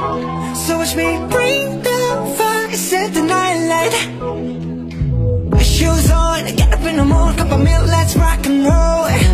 So watch me bring the fire, set the night light. Shoes on, get up in the morning, cup of milk, let's rock and roll.